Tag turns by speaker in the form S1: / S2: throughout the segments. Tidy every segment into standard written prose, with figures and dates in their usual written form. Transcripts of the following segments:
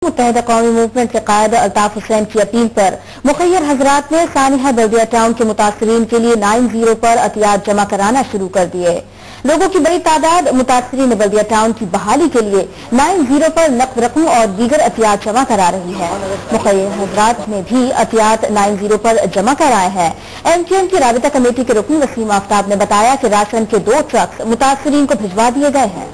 S1: मुत्तहिदा कौमी मूवमेंट के कायद अल्ताफ हुसैन की अपील पर मुखय्यर हजरात ने सानिया बल्दिया टाउन के मुतासरीन के लिए 90 पर अतियात जमा कराना शुरू कर दिए। लोगों की बड़ी तादाद मुतासरीन बल्दिया टाउन की बहाली के लिए 90 पर नकद रकम और दीगर अतियात जमा करा रही है। मुखय्यर हजरात ने भी अतियात 90 पर जमा कराए हैं। MQM की राबिता कमेटी के रुकन वसीम आफ्ताब ने बताया कि राशन के 2 ट्रक्स मुतासरीन को भिजवा दिए गए हैं।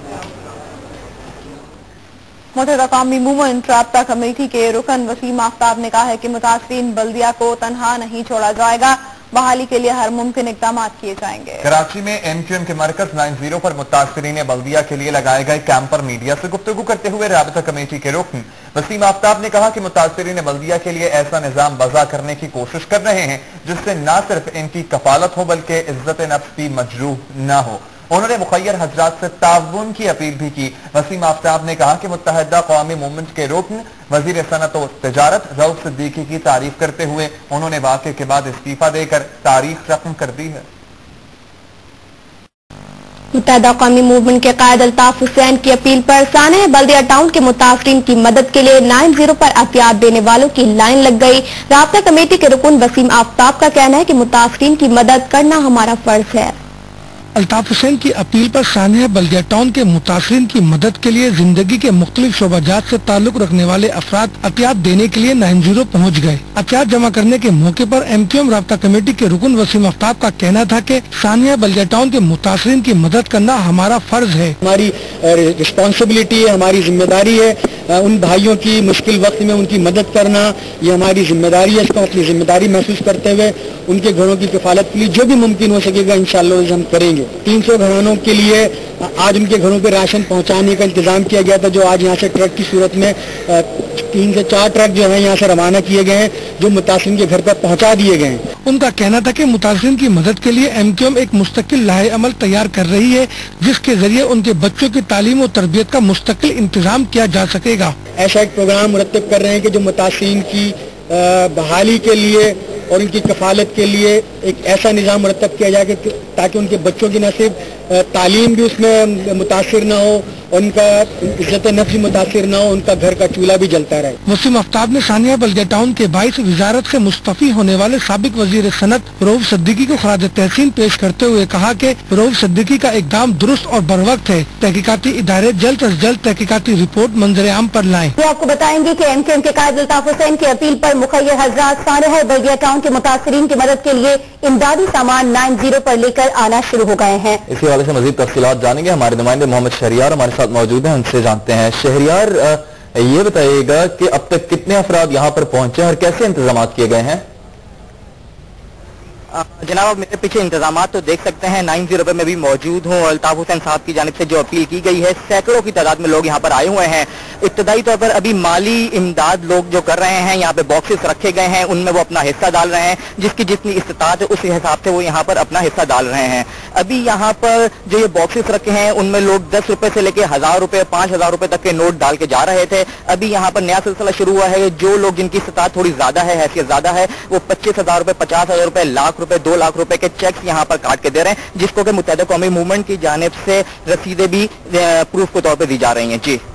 S2: मुत्तहिदा कौमी मूवमेंट राबिता कमेटी के रुकन वसीम आफ्ताब ने कहा है कि मुतासरीन बल्दिया को तनहा नहीं छोड़ा जाएगा, बहाली के लिए हर मुमकिन इक़दाम किए जाएंगे।
S3: कराची में MQM के मरकज 90 पर मुतासरीन बल्दिया के लिए लगाए गए कैंप पर मीडिया से गुफ्तगू करते हुए राबिता कमेटी के रुकन वसीम आफ्ताब ने कहा कि मुतासरीन बल्दिया के लिए ऐसा निजाम वज़ा करने की कोशिश कर रहे हैं जिससे न सिर्फ इनकी कफालत हो बल्कि इज्जत नफ्स भी मजरूह न हो। उन्होंने मुखय्यर हजरात से ताउन की अपील भी की। वसीम आफ्ताब ने कहा कि मुत्तहिदा कौमी मूवमेंट के रुकन वजीर सनत और तिजारत रऊफ सिद्दीकी की तारीफ करते हुए उन्होंने वाक़े के बाद इस्तीफा देकर तारीख रकम कर दी है।
S4: मुत्तहिदा कौमी मूवमेंट के कायद अल्ताफ हुसैन की अपील पर सानिया बल्दिया टाउन के मुतासरीन की मदद के लिए 90 पर अतियात देने वालों की लाइन लग गई। राबिता कमेटी के रुकन वसीम आफ्ताब का कहना है कि मुतासरीन की मदद करना हमारा फर्ज है।
S5: अल्ताफ हुसैन की अपील पर सानिया बल्दिया टाउन के मुतासरीन की मदद के लिए जिंदगी के मुख्तलिफ शोबाजात से ताल्लुक रखने वाले अफराद अतियात देने के लिए 90 पहुँच गए। अतियात जमा करने के मौके पर MQM राबिता कमेटी के रुकन वसीम आफ्ताब का कहना था कि सानिया बल्दिया टाउन के मुतासरीन की मदद करना हमारा फर्ज है,
S6: हमारी रिस्पॉन्सिबिलिटी है, हमारी जिम्मेदारी है। उन भाइयों की मुश्किल वक्त में उनकी मदद करना ये हमारी जिम्मेदारी है। इसको अपनी जिम्मेदारी महसूस करते हुए उनके घरों की किफालत के लिए जो भी मुमकिन हो सकेगा इंशाअल्लाह हम करेंगे। 300 घरानों के लिए आज उनके घरों पे राशन पहुंचाने का इंतजाम किया गया था, जो आज यहाँ से ट्रक की सूरत में 3 से 4 ट्रक जो है यहाँ से रवाना किए गए हैं, जो मुतासरीन के घर पर पहुंचा दिए गए हैं।
S5: उनका कहना था कि मुतासरीन की मदद के लिए MQM एक मुस्तकिल लाहे अमल तैयार कर रही है, जिसके जरिए उनके बच्चों की तालीम और तरबियत का मुस्तकिल इंतजाम किया जा सकेगा।
S6: ऐसा एक प्रोग्राम मुरत्तब कर रहे हैं कि जो मुतासरीन की बहाली के लिए और उनकी कफालत के लिए एक ऐसा निज़ाम मुरत्तब किया जाए ताकि उनके बच्चों की न सिर्फ तालीम भी उसमें मुतासिर न हो और उनका इज्जत नफ्स भी मुतासिर न हो, उनका घर का चूल्हा भी जलता रहे।
S5: वसीम आफ्ताब ने सानिया बल्दिया टाउन के 22 वजारत से मुस्तफी होने वाले साबिक वजीर सनत रऊफ सिद्दीकी को खराज तहसीन पेश करते हुए कहा कि रऊफ सिद्दीकी का इकदाम दुरुस्त और बरवक्त है। तहकीकाती इदारे जल्द अज जल्द तहकीकाती रिपोर्ट मंजर आम पर लाएं।
S1: आपको बताएंगे कि MQM के कायद अल्ताफ हुसैन की अपील पर मुखय्यर हजरात सानिया बल्दिया टाउन के मुतासरीन की मदद के लिए इमदादी सामान 90 पर लेकर आना शुरू हो गए हैं।
S3: इसी हवाले से मजीद तफसीलात जानेंगे। हमारे नुमाइंदे मोहम्मद शहरियार हमारे साथ मौजूद हैं, उनसे जानते हैं। शहरियार, ये बताइएगा कि अब तक कितने अफराद यहाँ पर पहुंचे हैं और कैसे इंतजाम किए गए हैं?
S7: जनाब, आप मेरे पीछे इंतजामात तो देख सकते हैं। 90 पे मैं भी मौजूद हूँ। अल्ताफ हुसैन साहब की जानिब से जो अपील की गई है, सैकड़ों की तादाद में लोग यहाँ पर आए हुए हैं। इब्तदाई तौर पर अभी माली इमदाद लोग जो कर रहे हैं, यहाँ पे बॉक्सेस रखे गए हैं, उनमें वो अपना हिस्सा डाल रहे हैं। जिसकी जितनी इस्तिताअत है उस हिसाब से वो यहाँ पर अपना हिस्सा डाल रहे हैं। अभी यहाँ पर जो ये बॉक्सेस रखे हैं उनमें लोग 10 रुपए से लेकर 1000 रुपए 5000 रुपए तक के नोट डाल के जा रहे थे। अभी यहाँ पर नया सिलसिला शुरू हुआ है। जो लोग जिनकी इस्तिताअत थोड़ी ज्यादा है, हैसियत ज्यादा है, वो 25,000 रुपए 50,000 रुपए लाख रुपए 2 लाख रुपए के चेक्स यहाँ पर काट के दे रहे हैं, जिसको कि मुत्तहिदा कौमी मूवमेंट की जानिब से रसीदें भी प्रूफ के तौर पर दी जा रही हैं। जी।